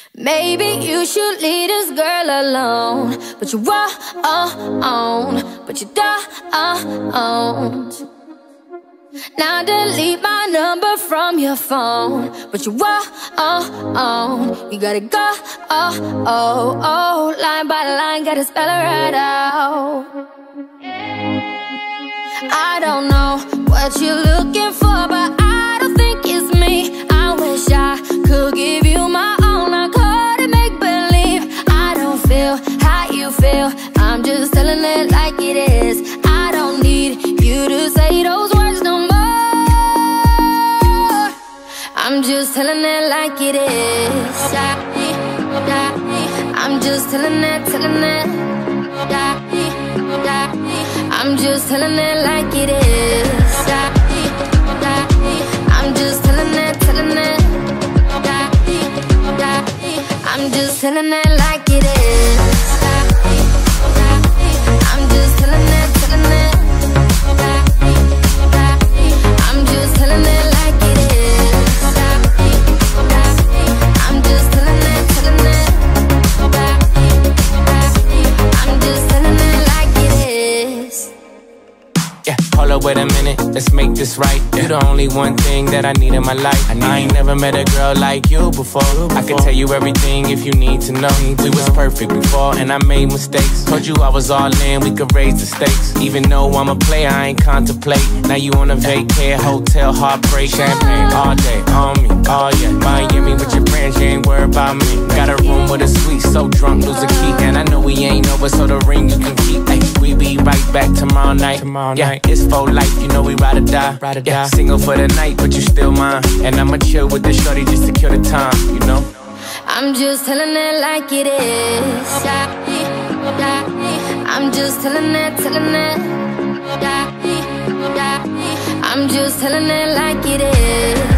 Maybe you should leave this girl alone, but you won't, but you don't. Now delete my number from your phone, but you won't, you gotta go, line by line, gotta spell it right out. I don't know what you're looking for, but I don't think it's me. I wish I could give you my all, I couldn't make believe. I don't feel how you feel, I'm just telling it like it is. I don't need you to say those words no more, I'm just telling it like it is. I'm just telling it, I'm just telling it like it is. I'm just telling it, I'm just telling it like it is. I'm just telling it, I'm just telling it like it is. I'm just telling it, I'm just telling it like it is. Yeah, hold up, wait a minute, let's make this right. You're the only one thing that I need in my life. I ain't never met a girl like you before. I can tell you everything if you need to know. We was perfect before and I made mistakes. Told you I was all in, we could raise the stakes. Even though I'm a player, I ain't contemplate. Now you on a vacay, hotel, heartbreak. Champagne all day, on me, oh yeah. Miami with your friends, you ain't worried about me. Got a room with a suite, so drunk, lose a key. And I know we ain't over, so the ring you can keep. Ay, we be right back tomorrow night. Yeah, it's for life, you know we ride or die. Yeah, single for the night, but you still mine. And I'ma chill with the shorty just to kill the time, you know. I'm just telling it like it is. I'm just telling it, I'm just telling it like it is.